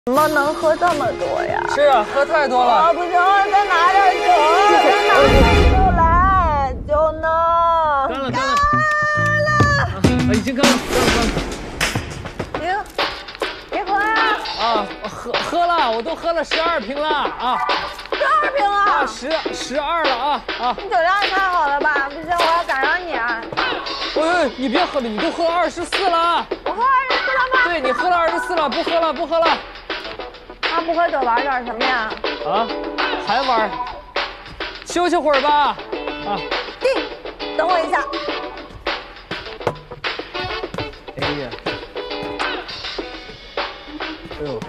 怎么能喝这么多呀？ 是啊，喝太多了。 不行，再拿点酒，再拿点酒来，酒呢？ 干了，已经干了。 行，别喝呀！ 啊，喝了，我都喝了12瓶了啊 ，12瓶了啊，12了啊！ 你酒量也太好了吧？不行，我要赶上你啊！ 喂，你别喝了，你都喝了24了。 我喝24了吗？ 对，你喝了24了，不喝了。 那不喝酒玩点什么呀？ 啊，还玩？休息会儿吧。啊， 等我一下。 哎呀，哎呦，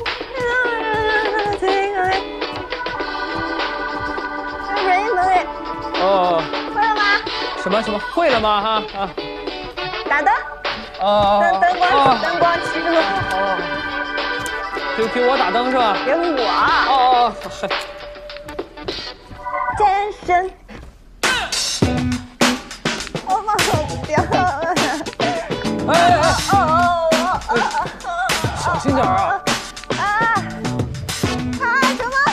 哦， 会了吗？ 什么会了吗？哈啊， 打灯。灯光齐了。 哦，给我打灯是吧？ 给我。 哦， 健身。我放不掉了。 小心点啊！ 什么？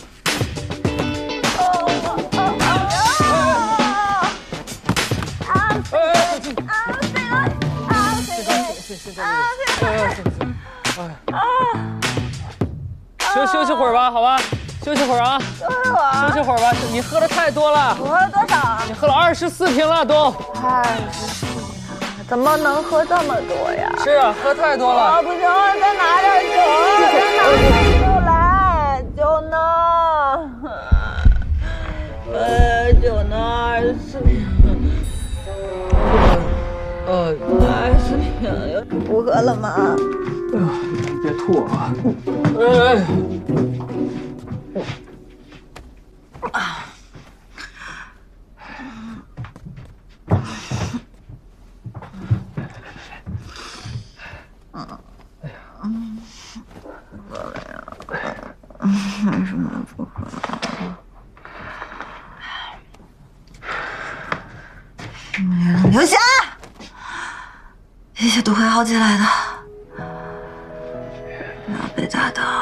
休息会儿吧，好吧，休息会儿啊，休息会儿吧。你喝的太多了。 我喝了多少？ 你喝了24瓶了都。 24瓶，怎么能喝这么多呀？ 是啊，喝太多了。 不行，再拿点酒，再拿点酒来，酒呢？酒呢？24瓶。24瓶，不喝了吗？ 哎呦，别吐啊！ 为什么不喝了？刘霞，一切都会好起来的。不要被打倒。